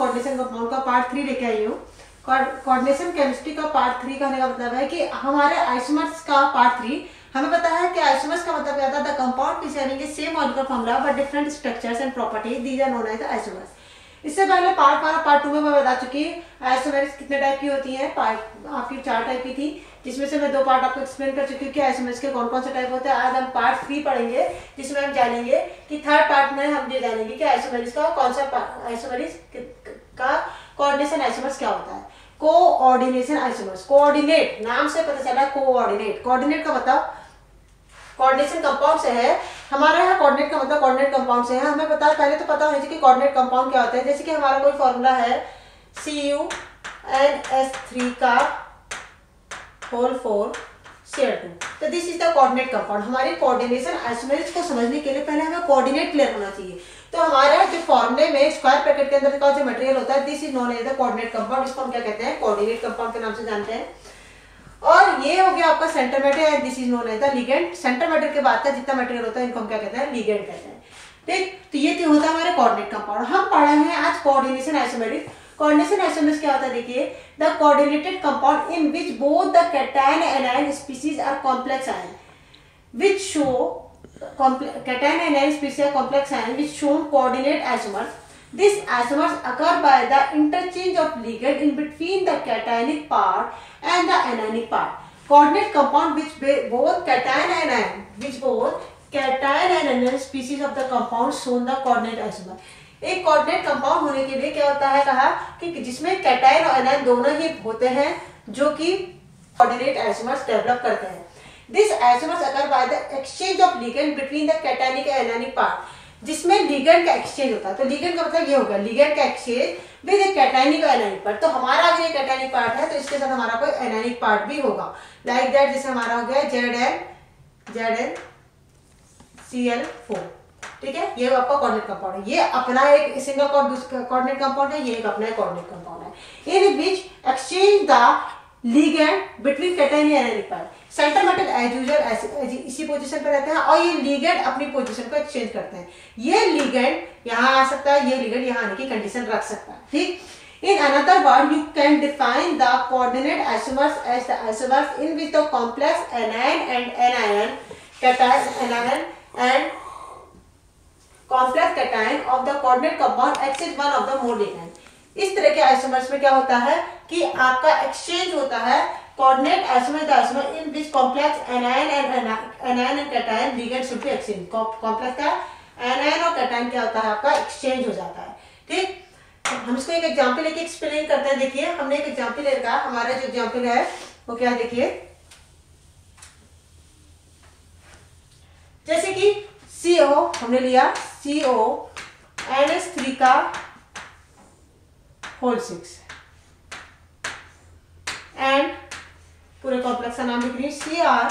Coordination compound का part 3 लेके आई हूँ। कोऑर्डिनेशन केमिस्ट्री का पार्ट 3 कहने का मतलब है कि हमारे आइसोमर्स का पार्ट 3 हमें पता है कि आइसोमर्स का मतलब क्या था, the compound which having the same molecular formula but different structures and properties, these are known as the isomers. इससे पहले पार्ट 2 में मैं बता चुकी आइसोमर्स कितने टाइप की होती हैं। आपकी 4 टाइप की थी, जिसमें से मैं 2 पार्ट आपको एक्सप्लेन कर चुकी हूँ कि आइसोमर्स के कौन कौन से टाइप होते हैं। आज हम पार्ट 3 पढ़ेंगे, जिसमें हम जानेंगे कि थर्ड पार्ट में हम ये जानेंगे कि आइसोमर्स का कौन सा आइसोमर्स का कोऑर्डिनेशन आइसोमर्स क्या होता है। कोऑर्डिनेशन आइसोमर्स, कोऑर्डिनेट नाम से पता चला कोऑर्डिनेट। कोऑर्डिनेट का मतलब कोऑर्डिनेशन कंपाउंड से है। हमारा यहाँ कोऑर्डिनेट का मतलब कोऑर्डिनेट कंपाउंड से है। हमें पता है, पहले तो पता होना चाहिए कि कोऑर्डिनेट कंपाउंड क्या होता है। जैसे कि हमारा कोई फॉर्मूला है CuNS3 का होल 4 Cl2, तो this is the coordinate compound. हमारी कोऑर्डिनेशन आइसोमर्स को समझने के लिए पहले हमें कोऑर्डिनेट क्लियर होना चाहिए। तो हमारा जो फॉर्मूले में स्क्वायर ब्रैकेट के अंदर का जो मटेरियल होता है, this is known as the coordinate compound. इसको हम क्या कहते हैं, कोऑर्डिनेट कंपाउंड के नाम से जानते हैं। और ये हो गया आपका centre matter and this is known as the ligand. Centre matter के बाद का जितना मटेरियल होता है इनको हम क्या कहते हैं, लिगेंड कहते हैं। ठीक, तो ये होता है हमारे कोऑर्डिनेट कंपाउंड। हम पढ़ रहे हैं आज कोऑर्डिनेशन आइसोमर्स। कोऑर्डिनेशन आइसोमर्स क्या होता है, देखिए, the coordinated compound in which both the cation and anion species are complex anion which show cation and anion species are complex anion which show coordinate isomers. These isomers occur by the interchange of ligand in between the cationic part and the anionic part. Coordinate compound which both cation and anion species of the compound shown the coordinate isomer. एक coordinate compound होने के लिए क्या होता है, कहा कि जिसमें कैटायन और एनायन दोनों ही होते हैं जो कि कोऑर्डिनेट आइसोमर्स डेवलप करते हैं। This isomers occur by the exchange of ligand between the cationic and anionic part. जिसमें लिगेंड का एक्सचेंज होता है। तो लिगेंड का मतलब ये होगा लिगेंड का एक्सचेंज विद कैटायनिक और एनायनिक पार्ट। तो हमारा अगर ये कैटायनिक पार्ट है तो इसके साथ हमारा कोई एनायनिक पार्ट भी होगा, लाइक दैट। जैसे हमारा हो गया ZnCl4। ठीक है, ये आपका कोऑर्डिनेट कंपाउंड है। ये अपना एक सिंगल कोऑर्डिनेट कंपाउंड है, ये एक अपना कोऑर्डिनेट कंपाउंड है। In which exchange the ligand between cation and anionic part. Centre metal as usual इसी पोजीशन पे रहते हैं और ये लिगेंड अपनी पोजीशन को एक्सचेंज करते हैं। ये लिगेंड यहाँ आ सकता है, ये लिगेंड यहाँ आने की कंडीशन रख सकता है। ठीक, in another word you can define the coordinate isomers as the isomers in which the complex anion and anion cation anion and complex cation of the coordinate compound exchange one of the more ligand. इस तरह के isomers में क्या होता है कि आपका exchange होता है coordinate isomer in which complex anion and cation ligand should be exchange. Complex का एनायन और कैटायन क्या होता है, आपका एक्सचेंज हो जाता है। ठीक, हम इसको एक एग्जांपल लेके एक्सप्लेन करते हैं। देखिए, हमने एक एग्जांपल ले रखा। हमारा जो एग्जांपल है वो क्या है, देखिए, जैसे कि CO हमने लिया CONS3 का होल 6 एंड पूरे कॉम्प्लेक्स का नाम लिख रही है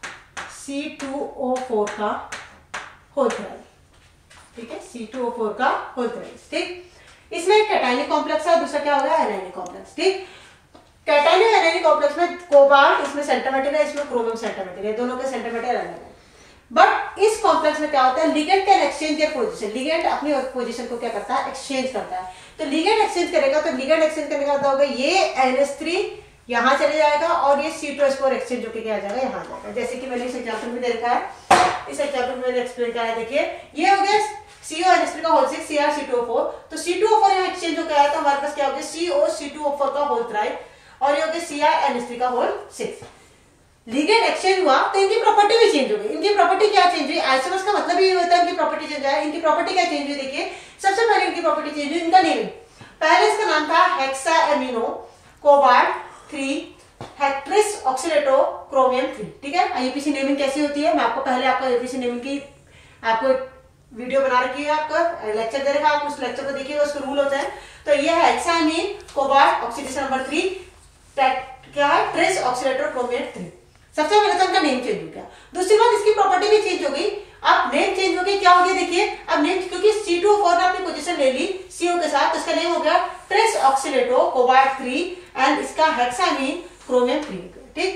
CrC2O4 का होल 3। ठीक है, C2O4 का होल 3। ठीक, इसमें एक कैटायनिक कॉम्प्लेक्स है, दूसरा क्या होगा, एनायनिक कॉम्प्लेक्स। ठीक, कैटायनिक एनायनिक कॉम्प्लेक्स में कोबाल्ट इसमें सेंटीमीटर है, इसमें क्रोमियम सेंटीमीटर है, दोनों के सेंटीमीटर अलग है। बट इस कॉम्प्लेक्स में क्या होता है, ligand can exchange their position. Ligand अपनी पोजीशन को क्या करता है, एक्सचेंज करता है। तो लिगेंड एक्सचेंज करेगा, तो लिगेंड एक्सचेंज करने का होगा ये NS3 यहाँ चले जाएगा और ये C2H4 एक्सचेंज जो कि क्या आ जाएगा, यहाँ आ जाएगा। जैसे कि मैंने इस एग्जांपल में दे रखा है, इस एग्जांपल में मैंने एक्सप्लेन किया है। देखिए, ये हो गया CONS3 का होल 6 CrC2O4। तो C2O4 यहाँ एक्सचेंज होकर आया तो हमारे पास क्या हो गया, COC2O4 का होल 3 और ये हो गया CrNS3 का होल 6। लिगेंड एक्सचेंज हुआ तो इनकी प्रॉपर्टी भी चेंज हो गई। इनकी प्रॉपर्टी क्या चेंज हुई, आइसोमर्स का मतलब ये होता है इनकी प्रॉपर्टी चेंज है। इनकी प्रॉपर्टी क्या चेंज हुई, देखिए, सबसे पहले इनकी प्रॉपर्टी चेंज हुई, इनका नेमिंग। पहले इसका नाम था हेक्साएमिनो कोबाल्ट 3 हेक्ट्रिस ऑक्सीडेटो क्रोमियम 3। ठीक है, IUPAC नेमिंग कैसी होती है, मैं आपको पहले आपको IUPAC नेमिंग की आपको वीडियो बना रखी है, आपका लेक्चर दे रखा है, आप उस लेक्चर को देखिए, उसके रूल होते हैं। तो ये है हेक्साएमिन कोबाल्ट ऑक्सीडेशन नंबर 3 क्या है, ट्रेस ऑक्सीडेटो क्रोमियम 3। सबसे पहले तो इनका नेम चेंज हो गया। दूसरी बात, इसकी प्रॉपर्टी भी चेंज हो गई। अब नेम चेंज हो गया, क्या हो गया, देखिए, अब नेम क्योंकि C2O4 ने अपनी पोजीशन ले ली CO के साथ, तो इसका नेम हो गया ट्रेस ऑक्सीडेटो कोबाल्ट 3 एंड इसका हेक्सामीन क्रोमियम 3। ठीक,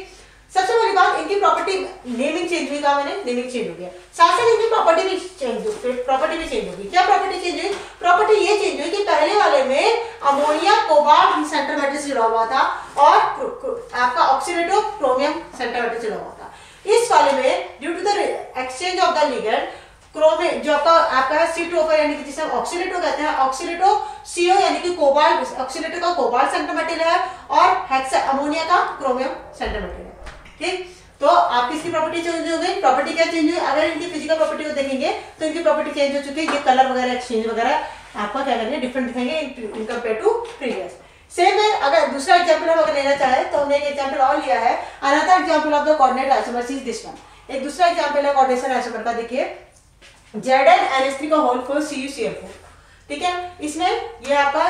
सबसे बड़ी बात, इनकी प्रॉपर्टी नेमिंग चेंज हुई, कहा मैंने, नेमिंग चेंज हो गया, साथ साथ इनकी प्रॉपर्टी भी चेंज होगी। क्या प्रॉपर्टी चेंज हुई? प्रॉपर्टी ये चेंज हुई कि पहले वाले में अमोनिया कोबाल्ट सेंटर मेटल से जुड़ा हुआ था और आपका ऑक्सीडेटिव क्रोमियम सेंटर मेटल से जुड़ा हुआ था। इस वाले में due to the exchange of the ligand, chromium जो आपका है C2O4 यानी कि जिसे हम ऑक्सीडेटो कहते हैं, ऑक्सीडेटो CO यानी कि कोबाल्ट, ऑक्सीडेटो का कोबाल्ट सेंटर मेटल है और हेक्सा अमोनिया का क्रोमियम सेंटर मेटल है। ठीक, तो आपकी इसकी प्रॉपर्टी चेंज हो गई। प्रॉपर्टी क्या चेंज हुई? अगर इनकी फिजिकल प्रॉपर्टी को देखेंगे तो इनकी प्रॉपर्टी चेंज हो चुकी है। ये कलर वगैरह एक्सचेंज वगैरह आपका क्या करेंगे, डिफरेंट दिखेंगे in compare to previous. Same है, अगर दूसरा एग्जांपल हम अगर लेना चाहे तो हमने एक एग्जांपल और लिया है, another example of the coordinate isomers is this one. एक दूसरा एग्जांपल है कोऑर्डिनेशन आइसोमर का, देखिए ZnNH3 का होल 4 CuCl4। ठीक है, इसमें ये आपका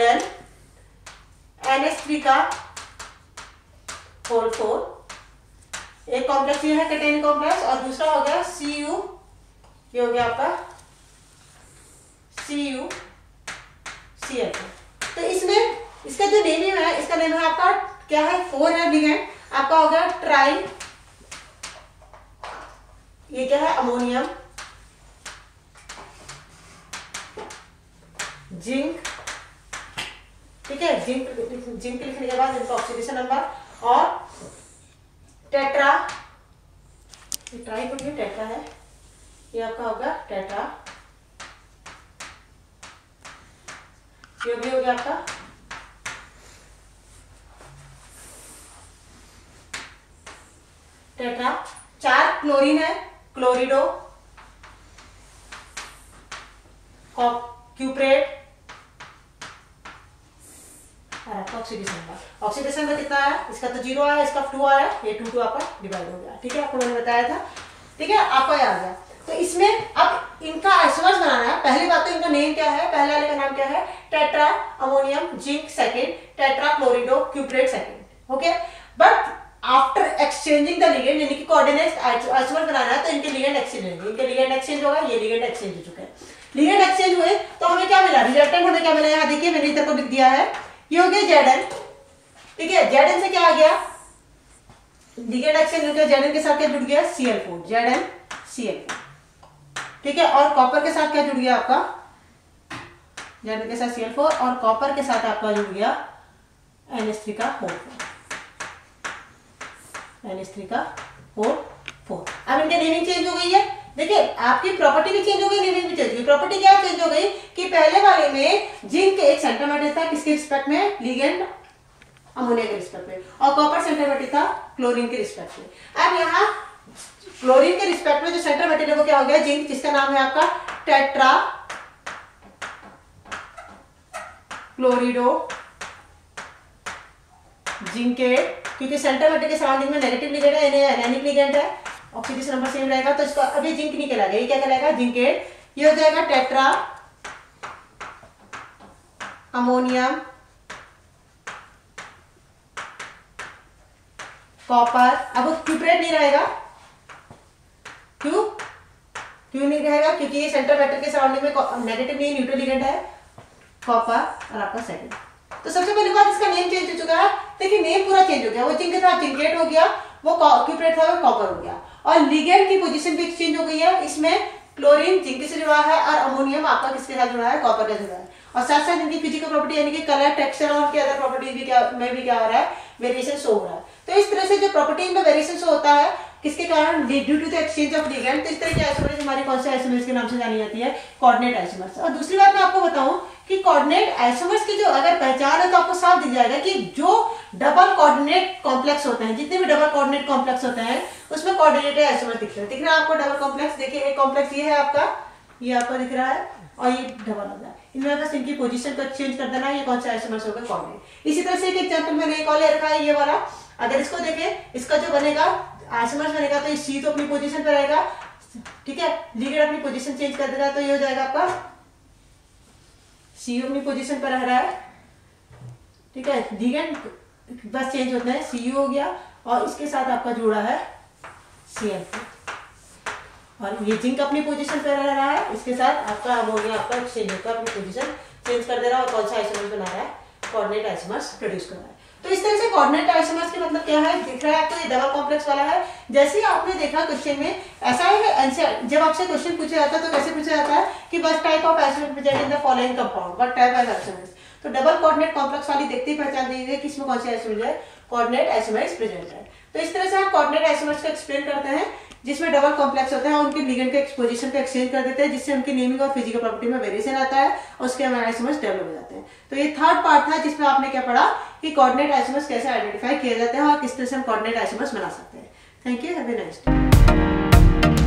ZnNH3 का होल 4, एक कॉम्प्लेक्स ये है कैटायनिक कॉम्प्लेक्स और दूसरा हो गया Cu, ये हो गया आपका CuCl4। तो इसमें इसका जो नेम है, इसका नेम है आपका क्या है, 4 है लिगेंड, आपका हो गया ट्राई, ये क्या है अमोनियम, जिंक। ठीक है, जिंक लिखने के बाद इनका ऑक्सीडेशन नंबर और टेट्रा, ट्राई को टेट्रा है, ये आपका होगा टेट्रा, ये भी हो गया आपका टेट्रा। 4 क्लोरीन है, क्लोरिडो, क्यूप्रेट और आपका ऑक्सीडेशन नंबर। ऑक्सीडेशन नंबर कितना है? इसका तो 0 आया, इसका 2 आया, ये 2 आपका डिवाइड हो गया। ठीक है, आपको मैंने बताया था। ठीक है, आपको याद आ गया। तो इसमें अब इनका आइसोमर्स बनाना है। पहली बात तो इनका नेम क्या है, पहले वाले का नाम क्या है, tetra ammonium zinc second, tetra chlorido cuprate second. Okay, but after exchanging the ligand यानी कि कोऑर्डिनेट आइसोमर बनाना है तो इनके लिगेंड एक्सचेंज होंगे, इनके लिगेंड एक्सचेंज होगा, ये लिगेंड एक्सचेंज हो चुके हैं। लिगेंड एक्सचेंज हुए तो हमें क्या मिला, रिजल्टेंट हमें क्या मिला, यहाँ देखिए मैंने इधर को लिख दिया है, ये हो गया Zn। ठीक है, Zn से क्या आ गया, लिगेंड एक्सचेंज हो गया, Zn के साथ क्या जुड़ गया, Cl4, ZnCl4। ठीक है, और कॉपर के साथ क्या जुड़ गया आपका, Zn के साथ Cl4 और कॉपर के साथ आपका जुड़ गया NH3 का होल 4, NH3 का होल 4। अब इनके नेमिंग चेंज हो गई है। देखिए, आपकी प्रॉपर्टी भी चेंज हो गई, नेमिंग भी चेंज हो गई। प्रॉपर्टी क्या चेंज हो गई कि पहले वाले में जिंक एक सेंटीमीटर था, किसके रिस्पेक्ट में, लिगेंड अमोनिया के रिस्पेक्ट में, और कॉपर सेंटीमीटर था क्लोरीन के रिस्पेक्ट में। अब यहाँ क्लोरीन के रिस्पेक्ट में जो सेंटीमीटर है वो क्या हो गया, जिंक, जिसका नाम है आपका टेट्रा क्लोरिडो जिंकेट, क्योंकि सेंटीमीटर के सराउंडिंग में नेगेटिव लिगेंड है, एनायनिक लिगेंड है, ऑक्सीडेशन नंबर सेम रहेगा, तो इसका अभी जिंक नहीं कहलाएगा, ये क्या कहलाएगा, जिंकेट। ये हो जाएगा टेट्रा अमोनियम कॉपर। अब क्यूप्रेट नहीं रहेगा, क्यों नहीं रहेगा, क्योंकि ये सेंटर मेटल के सराउंडिंग में नेगेटिव नहीं, न्यूट्रल लिगेंड है, कॉपर और आपका सेकंड। तो सबसे पहली बात, इसका नेम चेंज हो चुका है। देखिए, नेम पूरा चेंज हो गया, वो जिंक था जिंकेट हो गया, वो क्यूप्रेट था वो कॉपर हो गया, और लिगेंड की पोजीशन भी एक्सचेंज हो गई है। इसमें क्लोरीन जिंक से जुड़ा है और अमोनियम आपका किसके साथ जुड़ा है, कॉपर के जुड़ा है। और साथ साथ इनकी फिजिकल प्रॉपर्टी यानी कि कलर, टेक्सचर और की अदर प्रॉपर्टीज भी क्या हो रहा है, वेरिएशन शो हो रहा है। तो इस तरह से जो प्रॉपर्टी में वेरिएशन शो होता है, किसके कारण, due to the exchange of ligand. तो इस तरह की आइसोमर्स हमारी कौन से आइसोमर्स के नाम से जानी जाती है, कोऑर्डिनेट आइसोमर्स। और दूसरी बात मैं आपको बताऊं कि कोऑर्डिनेट आइसोमर्स की जो अगर पहचान है तो आपको साफ दिख जाएगा कि जो डबल कोऑर्डिनेट कॉम्प्लेक्स होते हैं, जितने भी डबल कोऑर्डिनेट कॉम्प्लेक्स होते हैं उसमें कोऑर्डिनेटेड आइसोमर दिख रहा है आपको। डबल कॉम्प्लेक्स देखिए, एक कॉम्प्लेक्स ये है आपका, ये आपका दिख रहा है, और ये डबल हो रहा है, इनमें बस इनकी पोजीशन को चेंज कर देना है, ये कौन सा आइसोमर्स होगा, कोऑर्डिनेट। इसी तरह से एक एग्जांपल मैंने एक और ले रखा है, ये वाला। अगर इसको देखें, इसका जो बनेगा आइसोमर्स बनेगा तो ये C तो अपनी पोजीशन पर रहेगा, ठीक है, लिगेंड अपनी पोजीशन चेंज कर देगा, तो ये हो जाएगा आपका C अपनी पोजीशन पर रह रहा है। ठीक है, लिगेंड बस चेंज होता है, Cu हो गया, और इसके साथ आपका जुड़ा है Cl4, और ये जिंक अपनी पोजीशन पर रह रहा है, इसके साथ आपका अमोनिया आपका एक्सचेंज होकर अपनी पोजीशन चेंज कर दे रहा है, और कौन सा आइसोमर्स बना रहा है, कोऑर्डिनेट आइसोमर्स प्रोड्यूस कर रहा है। तो इस तरह से कोऑर्डिनेट आइसोमर्स का मतलब क्या है, दिख रहा है आपको ये डबल कॉम्प्लेक्स वाला है। जैसे ही आपने देखा क्वेश्चन में ऐसा है आंसर, जब आपसे क्वेश्चन पूछा जाता है तो कैसे पूछा जाता है कि बस type of isomer present in the following compound, what type of isomers. तो डबल कोऑर्डिनेट कॉम्प्लेक्स वाली देखते ही पहचान दीजिए कि इसमें कौन सी आइसोमर है, कोऑर्डिनेट आइसोमर्स प्रेजेंट है। तो इस तरह से हम कोऑर्डिनेट आइसोमर्स को एक्सप्लेन करते हैं जिसमें डबल कॉम्प्लेक्स होते हैं और उनके लिगेंड के एक्सपोजिशन को एक्सचेंज कर देते हैं, जिससे उनकी नेमिंग और फिजिकल प्रॉपर्टी में वेरिएशन आता है और उसके आइसोमर्स डेवलप हो जाते हैं। तो ये थर्ड पार्ट था जिसमें आपने क्या पढ़ा कि कोऑर्डिनेट आइसोमर्स कैसे आइडेंटिफाई किए जाते हैं और किस तरह से हम कोऑर्डिनेट आइसोमर्स बना सकते हैं। Thank you, have a nice day.